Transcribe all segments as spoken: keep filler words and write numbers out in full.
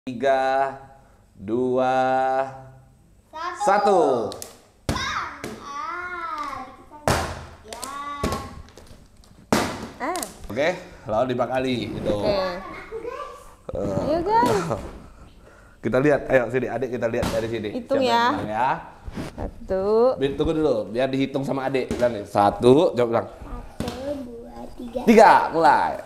Tiga, dua, satu. Ah. Oke, lawan lima kali gitu. Oke. Uh, Ayo guys. Kita lihat, ayo sini adik kita lihat dari sini. Hitung Siapa ya. yang menang ya. Satu. Bin, tunggu dulu, biar dihitung sama adik. Bilang nih, satu, coba bilang. Satu, dua, tiga. Tiga, mulai.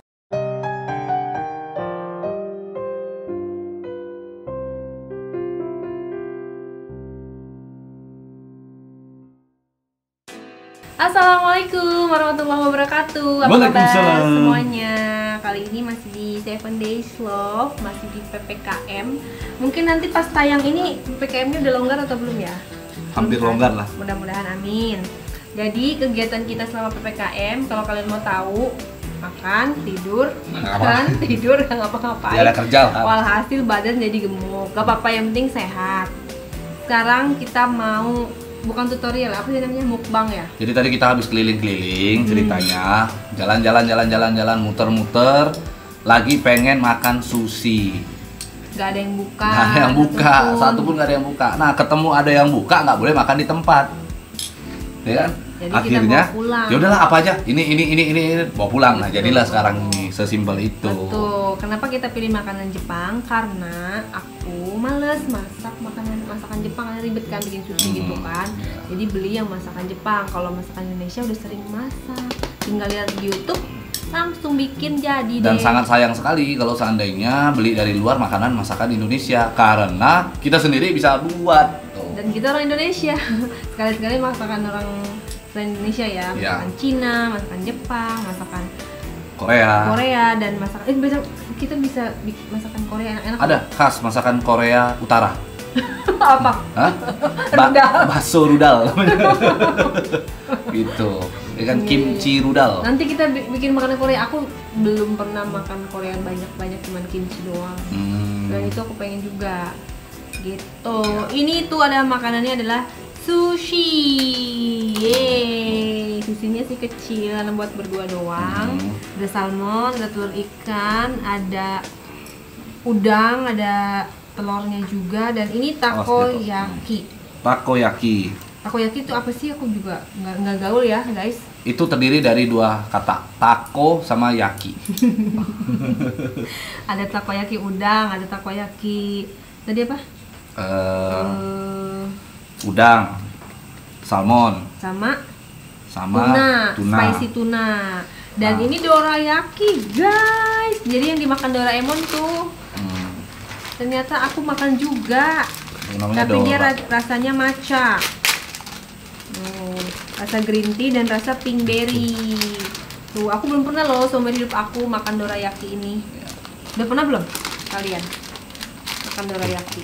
Assalamualaikum warahmatullahi wabarakatuh. Apa kabar semuanya? Kali ini masih di Seven Days Love, masih di P P K M. Mungkin nanti pas tayang ini P P K M-nya udah longgar atau belum ya? Hampir Belum, longgar kan? lah. Mudah-mudahan amin. Jadi kegiatan kita selama P P K M, kalau kalian mau tahu, makan, tidur, makan, tidur, nggak ngapa-ngapain. Ya ada kerja kan. Walhasil badan jadi gemuk. Gak apa-apa, yang penting sehat. Sekarang kita mau bukan tutorial, apa sih namanya, mukbang ya? Jadi tadi kita habis keliling-keliling ceritanya, jalan-jalan, jalan-jalan, jalan, muter-muter, lagi pengen makan sushi. Gak ada yang buka. Gak ada yang buka, satu pun gak ada yang buka. Nah, ketemu ada yang buka, nggak boleh makan di tempat, ya kan? Jadi Akhirnya, kita bawa pulang. ya udahlah apa aja, ini, ini, ini, ini, ini, bawa pulang. Nah, jadilah sekarang ini sesimpel itu. Betul. Kenapa kita pilih makanan Jepang? Karena aku males masak makanan masakan Jepang, karena ribet kan bikin sushi Hmm, gitu kan. iya. Jadi beli yang masakan Jepang. Kalau masakan Indonesia udah sering masak, tinggal lihat di YouTube langsung bikin jadi Dan deh. sangat sayang sekali kalau seandainya beli dari luar makanan masakan Indonesia, karena kita sendiri bisa buat. Tuh. Dan kita orang Indonesia. Sekali-sekali masakan orang selain Indonesia ya, Ya. masakan Cina, masakan Jepang, masakan Korea. Korea dan masakan eh bisa kita bisa bikin masakan Korea enak-enak. Ada khas masakan Korea Utara. Apa? Hah? Ba Rudal. bakso rudal. Gitu. Ya kan kimchi rudal. Nanti kita bi- bikin makanan Korea. Aku belum pernah makan Korea banyak-banyak, cuman kimchi doang. Hmm. Dan itu aku pengen juga. Gitu. Ini tuh ada makanannya adalah sushi. Yeay. Sushinya sih kecil, karena buat berdua doang. Hmm. Ada salmon, ada telur ikan, ada udang, ada telurnya juga, dan ini takoyaki. Takoyaki. Takoyaki itu apa sih? Aku juga nggak nggak gaul ya, guys. Itu terdiri dari dua kata, tako sama yaki. Ada takoyaki udang, ada takoyaki tadi apa? Eh, Eh, udang, salmon, sama sama tuna, tuna. spicy tuna. Dan Nah. ini dorayaki, guys. Jadi yang dimakan Doraemon tuh. Hmm. Ternyata aku makan juga. Namanya Tapi dia Dora. ra- rasanya matcha. Oh, rasa green tea dan rasa pink berry. Tuh, aku belum pernah loh seumur hidup aku makan dorayaki ini. Udah pernah belum kalian makan dorayaki?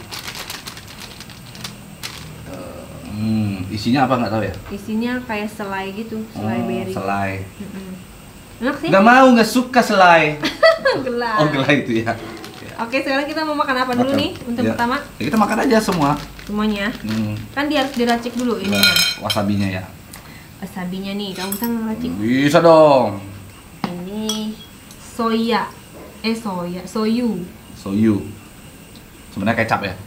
Hmm, isinya apa nggak tahu ya? Isinya kayak selai gitu, selai Oh, berry. selai. Mm-mm. Enak sih. Nggak mau, nggak suka selai. Gelas. Oh, gelai itu ya. Oke, sekarang kita mau makan apa dulu Makan. nih untuk Ya. pertama? Ya, kita makan aja semua. Semuanya. Hmm. Kan dia harus diracik dulu ininya. Wasabinya ya. Wasabinya nih, kamu bisa ngeracik. Bisa dong. Ini soya. Eh soya, soyu. Soyu. Sebenarnya kecap ya.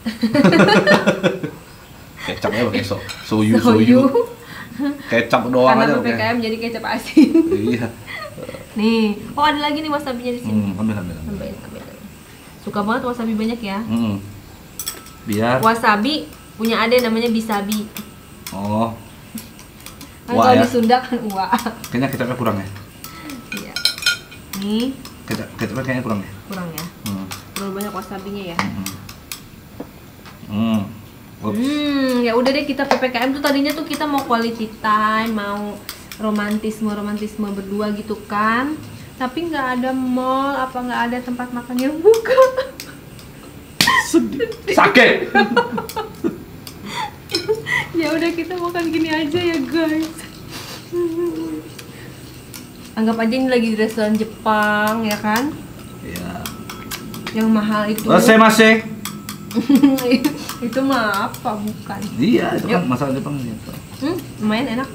Kecapnya pakai so. Soyu, soyu. Kecap doang Karena aja. P P K M oke. jadi kecap asin. Iya. Nih, oh ada lagi nih wasabinya di sini. Hmm, ambil ambil. ambil. Tambahin, tambahin. Suka banget wasabi banyak ya. Hmm. Biar. Wasabi punya ade namanya bisabi. Oh. Kan Wah, kalau ya. di Sunda kan uwa. Kayaknya kecapnya kurang ya. Iya. Nih, Kecap, kecapnya kayaknya kurang ya. kurang ya. Hmm. Terlalu banyak wasabinya ya. Hmm. Hmm. Ups. Hmm, ya udah deh, kita P P K M tuh tadinya tuh kita mau quality time, mau romantisme romantisme berdua gitu kan. Tapi nggak ada mall, apa nggak ada tempat makan yang buka. Sedih. Sakit. Ya udah, kita makan gini aja ya guys. Anggap aja ini lagi di restoran Jepang ya kan. Ya. Yang mahal itu. Masih masih. Itu mah apa bukan? Iya, itu kan Yuk. masalah Jepang gitu. Hmm, lumayan enak.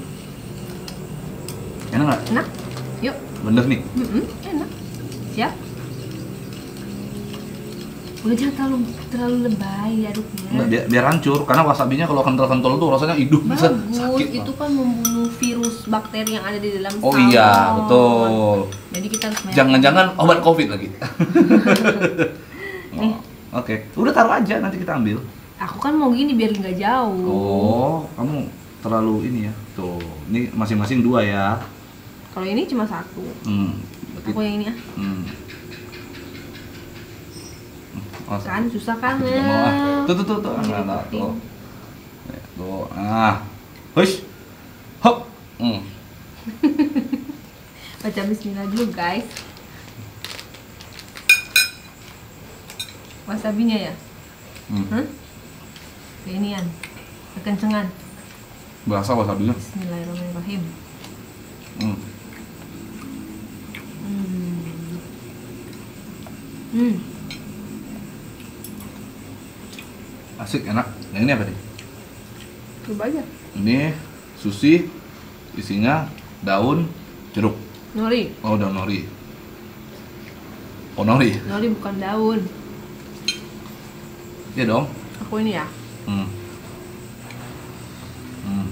Enak nggak? Enak. Yuk. Bener nih. Mm-mm, enak. Siap. Udah jangan terlalu terlalu lebay aduknya. Nggak, biar, biar hancur, karena wasabinya kalau kental-kental tuh rasanya hidup bisa Bagus, sakit. itu kan membunuh virus bakteri yang ada di dalam Oh salmon. iya, betul. Jadi kita harus banyak- Jangan-jangan obat covid lagi. Nih. Oh, Oke, udah taruh aja nanti kita ambil. Aku kan mau gini biar nggak jauh. Oh, kamu terlalu ini ya. Tuh, ini masing-masing dua ya. Kalau ini cuma satu. Hmm. berarti- Aku yang ini ah. Hmm. Oh, Kan susah kan? Nggak mau ah. Tuh tuh tuh tuh. Ini Nah, nah, penting. tuh. Nih, tuh. Ah. Hush. Hop. Hmm. Baca bismillah dulu guys. Wasabinya ya? Hmm. Hah? Keinian. Kekencengan. Berasa wasabinya. Bismillahirrahmanirrahim. Hmm. Hmm. Hmm. Asik, enak. Yang ini apa nih? Coba aja. Ini sushi, isinya daun jeruk. Nori. Oh, daun nori. Oh, nori. Nori bukan daun. Iya dong. Aku ini ya. Hmm. Hmm.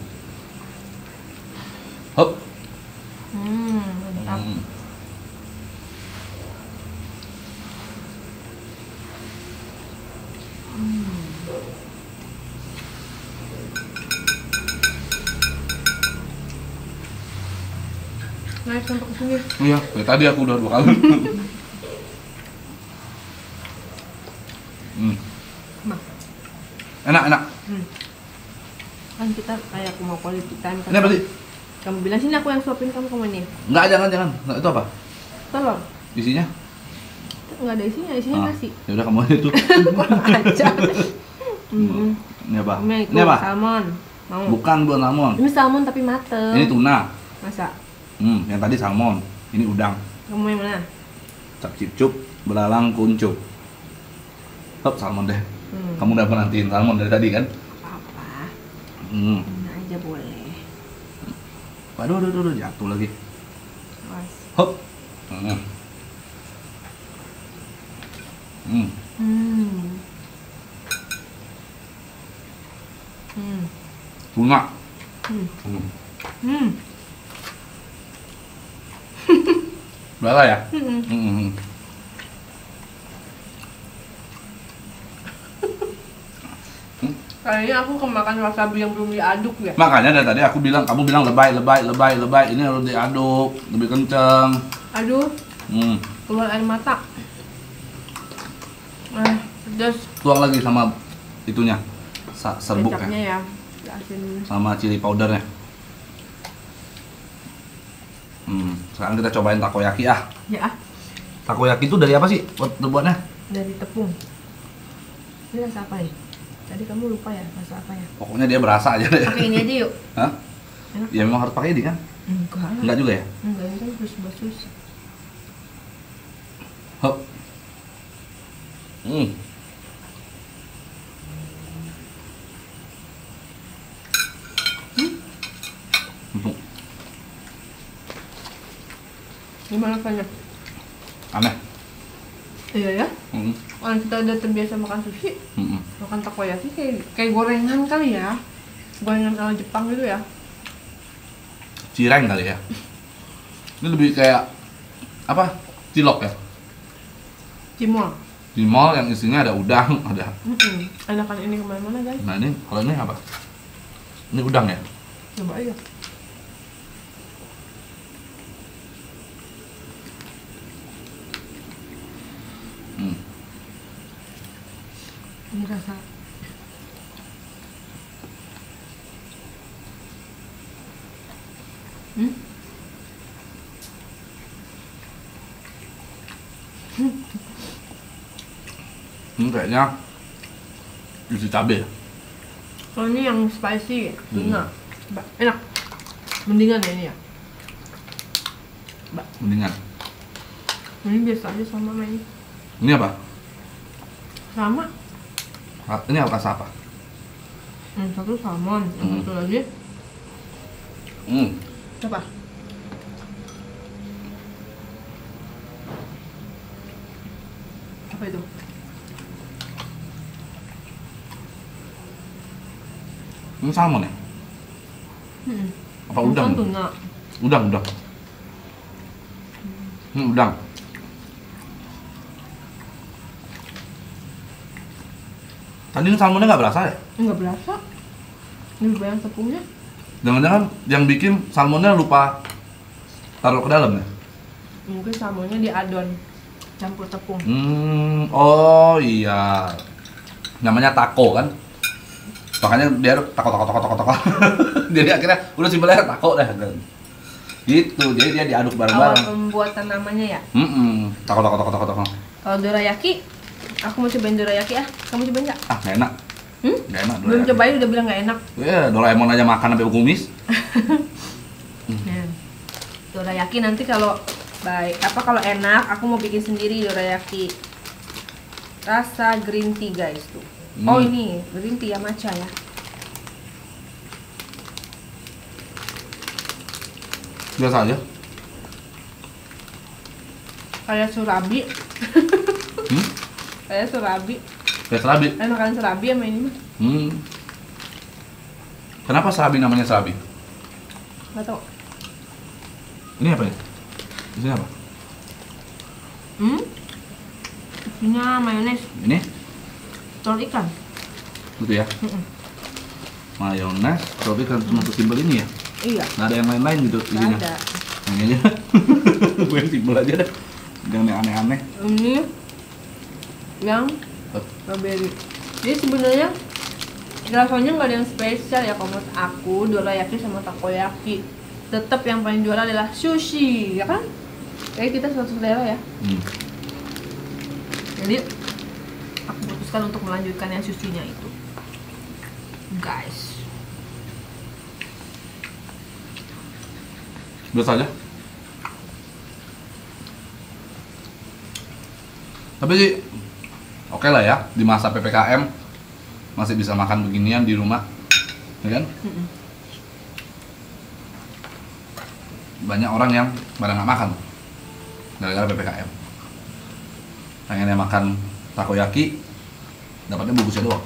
Hop. Hmm, mantap. Hmm. Naik sampai ke sini. Iya, dari tadi aku udah dua kali. hmm. Mah. Enak, enak. Hmm. Kan kita kayak aku mau quality time kan. Ini apa sih? Kamu bilang sini aku yang suapin kamu kamu ini. Enggak, jangan, jangan. Nggak, itu apa? Telur. Isinya? Enggak ada isinya, isinya Ah, nasi. ya udah kamu aja tuh. Kurang ajar. Hmm. Ini apa? Ini itu Ini apa? salmon. Mau. Bukan buat salmon. Ini salmon tapi mateng. Ini tuna. Masa? Hmm, yang tadi salmon. Ini udang. Kamu yang mana? Cap cipcup, belalang kuncup. Hop, salmon deh. Hmm. Kamu udah menantiin salmon dari tadi kan? Apa? Hmm. Ini aja boleh. Waduh, aduh, aduh, aduh, jatuh lagi. Awas. Hop. Hmm. Hmm. Hmm. Hmm. Tuna. Hmm. Hmm. Hmm. Berapa ya? Hmm. Hmm. Kayaknya aku kemakan wasabi yang belum diaduk ya. Makanya dari tadi aku bilang, kamu bilang lebay, lebay, lebay, lebay. Ini harus diaduk, lebih kenceng. Aduh, Hmm. keluar air mata. Ah, pedas. Tuang lagi sama itunya, sa- serbuk ya, Kecapnya ya. Asin. sama chili powdernya. Hmm. Sekarang kita cobain takoyaki ah. Ya, ah, Takoyaki itu dari apa sih buat terbuatnya? dari tepung. Ini rasa apa nih? Tadi kamu lupa ya rasa apa ya? Pokoknya dia berasa aja deh. Pakai ini aja yuk. Hah? Enak. Ya memang harus pakai ini kan? Enggak. Enggak juga ya? Enggak, ini kan terus basus. Hop. Hmm. Empuk. Gimana rasanya? Aneh. Iya ya. Hmm. Orang kita udah terbiasa makan sushi, Hmm. makan takoyaki kayak kayak gorengan kali ya. Gorengan ala Jepang gitu ya. Cireng kali ya. Ini lebih kayak apa? Cilok ya. Cimol. Di mall yang isinya ada udang, ada. Mm-mm. Enakan ini kemana-mana guys. Nah ini kalau ini apa? Ini udang ya? Coba aja. Hmm. Ini rasa Hmm? Ini kayaknya isi cabai ya? Kalau ini yang spicy, tuna. Ba- Enak. Mendingan ya ini ya. Mendingan. Ini biasa aja sama sama ini. Ini apa? Sama. Ah, Ini apa rasa apa? Yang satu salmon, yang Hmm. satu lagi Hmm. apa? Apa itu? Ini salmon ya? Hmm. Apa udang? Bukan tuna. Udang, udang. Hmm, udang. Tadi ini salmonnya nggak berasa ya? Enggak berasa. Lebih banyak tepungnya. Jangan-jangan yang bikin salmonnya lupa taruh ke dalam ya? Mungkin salmonnya diadon campur tepung. Hmm, oh iya. Namanya taco kan? Makanya dia taco taco taco taco taco. Jadi akhirnya udah simpel aja taco dah. Gitu, jadi dia diaduk Awal bareng-bareng. pembuatan namanya ya. Hmm, taco taco taco taco taco. Kalau dorayaki, aku mau cobain dorayaki ah. Kamu cobain nggak? Ah, nggak enak. Hmm? Nggak enak. Belum cobain udah bilang nggak enak. Ya, Doraemon aja makan sampai kumis. Nah, dorayaki nanti kalau baik apa kalau enak aku mau bikin sendiri dorayaki rasa green tea guys tuh. Hmm. Oh ini green tea ya matcha ya. Biasa aja. Kayak surabi. Hmm? Kayak surabi. Kayak serabi. Kayak makan surabi sama ini mah. Hmm. Kenapa serabi namanya serabi? Nggak tahu. Ini apa ya? Ini apa? Hmm? Isinya mayones, Ini? telur ikan. Gitu ya? Mm-mm. Mayones, tapi kan cuma sesimpel ini ya? Iya. Nggak ada yang lain-lain gitu Nggak isinya? ada. Ini aja. Gue yang simpel aja deh. Jangan yang aneh-aneh. Ini yang strawberry. Jadi sebenarnya rasanya nggak ada yang spesial ya kalau menurut aku. Dorayaki sama takoyaki. Tetap yang paling jual adalah sushi, ya kan? Kayak kita satu selera ya. Hmm. Jadi aku putuskan untuk melanjutkan yang sushinya itu, guys. Biasa aja. Tapi sih oke lah ya, di masa P P K M masih bisa makan beginian di rumah, ya kan? Mm-mm. Banyak orang yang pada nggak makan gara-gara P P K M. Pengennya makan takoyaki, dapatnya bungkusnya doang.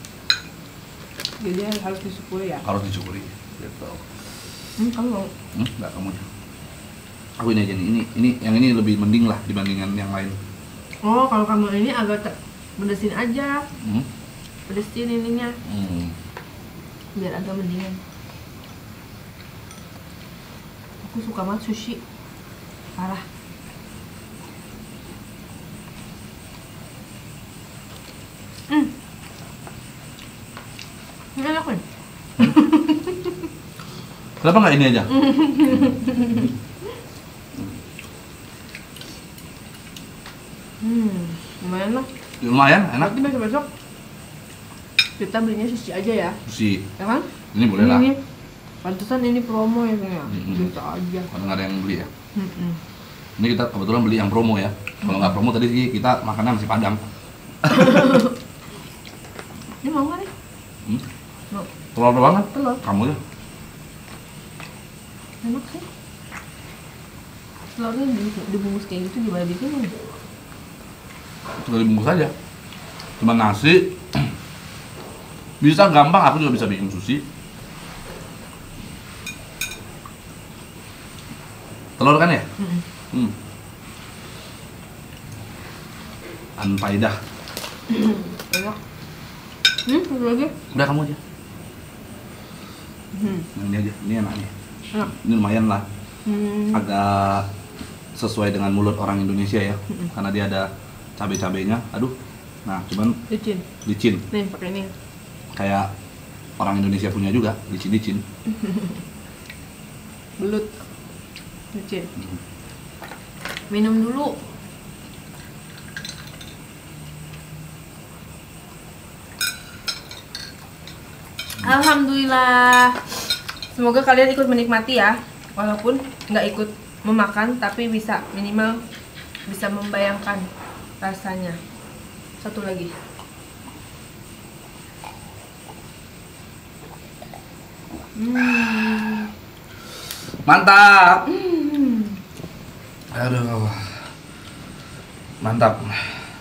Jadi harus disyukuri ya. Harus disyukuri. Gitu. Hmm, kamu mau? Hmm, nggak kamu aja. Aku ini aja nih. Ini, ini yang ini lebih mending lah dibandingkan yang lain. Oh, kalau kamu ini agak te- pedesin aja, Hmm? pedesin ininya, Hmm. biar agak mendingan. Aku suka banget sushi, parah. Hmm, ini enak nih. Kenapa nggak ini aja? Hmm, lumayan lah. Ya, lumayan, enak. Nanti besok-besok kita belinya sushi aja ya, Sushi. ya kan? Ini boleh lah. Ini, pantesan ini promo ya saya. Mm-mm. Bisa aja. Kalau nggak ada yang beli ya. Mm-mm. Ini kita kebetulan beli yang promo ya. Kalau nggak promo tadi sih kita makannya nasi padang. Ini mau nggak nih? Hmm? Mau. Telur banget. Telur. Kamu ya. Enak sih. Telurnya di- dibungkus kayak gitu gimana bikinnya? Tinggal dibungkus aja. Cuma nasi. Bisa gampang, aku juga bisa bikin sushi. Telur kan ya? Mm-mm. Hmm. Anpaidah. Enak. Hmm, satu lagi. Udah kamu aja. Hmm, Nah, ini aja. Ini enak nih. enak. Ini lumayan lah. Hmm. Agak sesuai dengan mulut orang Indonesia ya. Mm-mm. Karena dia ada cabai-cabainya. Aduh. Nah, cuman Licin. licin. Nih, pakai ini. Kayak orang Indonesia punya juga, licin-licin. Belut. Licin. Minum dulu. Alhamdulillah. Semoga kalian ikut menikmati ya. Walaupun nggak ikut memakan, tapi bisa minimal bisa membayangkan rasanya. Satu lagi. Hmm. Mantap. Hmm. Aduh. Mantap.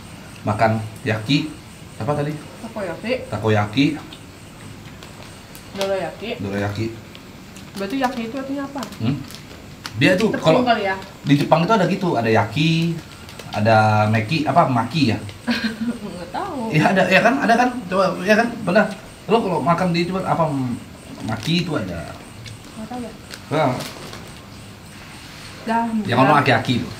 Makan yaki. Apa tadi? Takoyaki. Takoyaki. Dorayaki. Dorayaki. Berarti yaki itu artinya apa? Hmm? Dia tuh Tepung kalau kali ya? di Jepang itu ada gitu, ada yaki, ada meki, apa maki ya? Nggak tahu. Iya ada, ya kan, ada kan, coba, ya kan, benar. Lo kalau makan di itu apa maki itu ada. Nggak tahu ya. Nah, Dah. yang ono aki-aki itu.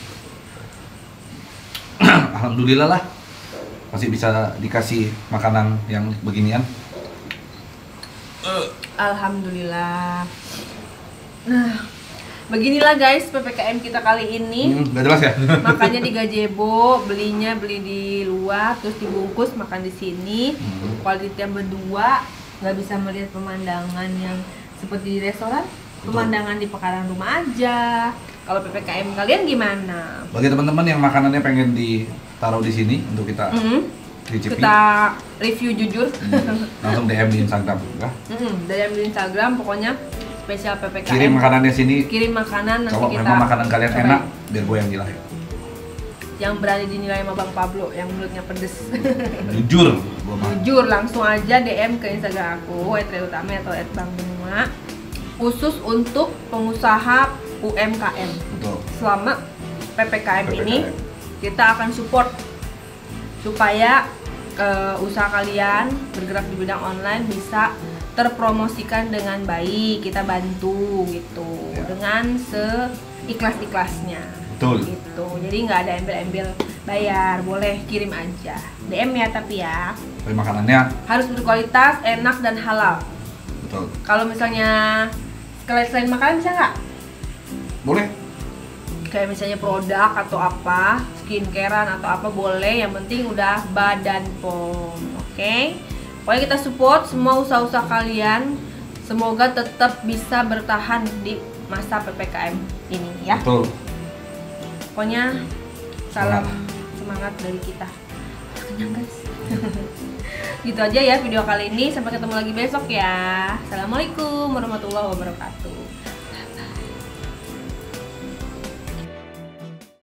Alhamdulillah lah, masih bisa dikasih makanan yang beginian. Alhamdulillah. Nah, beginilah guys P P K M kita kali ini. Hmm, nggak jelas ya? Makannya di gazebo, belinya beli di luar, terus dibungkus makan di sini. Hmm. Kalau kita berdua nggak bisa melihat pemandangan yang seperti di restoran, pemandangan di pekarangan rumah aja. Kalau P P K M kalian gimana? Bagi teman-teman yang makanannya pengen ditaruh di sini untuk kita Mm-hmm. cicipi, Kita review jujur. hmm, langsung D M di Instagram, ya. Mm-hmm. Dari di Instagram pokoknya spesial P P K M. Kirim makanannya sini. Kirim makanan nanti Kalau kita. memang makanan kalian cobain. enak, biar gue yang nilai. Yang berani dinilai sama Bang Pablo yang mulutnya pedes. Jujur, gue mah. Jujur langsung aja D M ke Instagram aku et reutame atau et bang benua khusus untuk pengusaha U M K M. Betul. Selama P P K M P P K M ini kita akan support supaya uh, usaha kalian bergerak di bidang online bisa terpromosikan dengan baik. Kita bantu gitu Ya. dengan seikhlas-ikhlasnya. Betul. Gitu. Jadi nggak ada embel-embel bayar, boleh kirim aja. D M ya tapi ya. Tapi makanannya Harus berkualitas, enak dan halal. betul. Kalau misalnya selain selain makanan bisa nggak? Boleh. Kayak misalnya produk atau apa, skincarean atau apa boleh. Yang penting udah badan pom, oke? Pokoknya kita support semua usaha-usaha kalian. Semoga tetap bisa bertahan di masa P P K M ini ya. Betul. Pokoknya salam semangat dari kita. Kenyang guys. Gitu aja ya video kali ini. Sampai ketemu lagi besok ya. Assalamualaikum warahmatullahi wabarakatuh.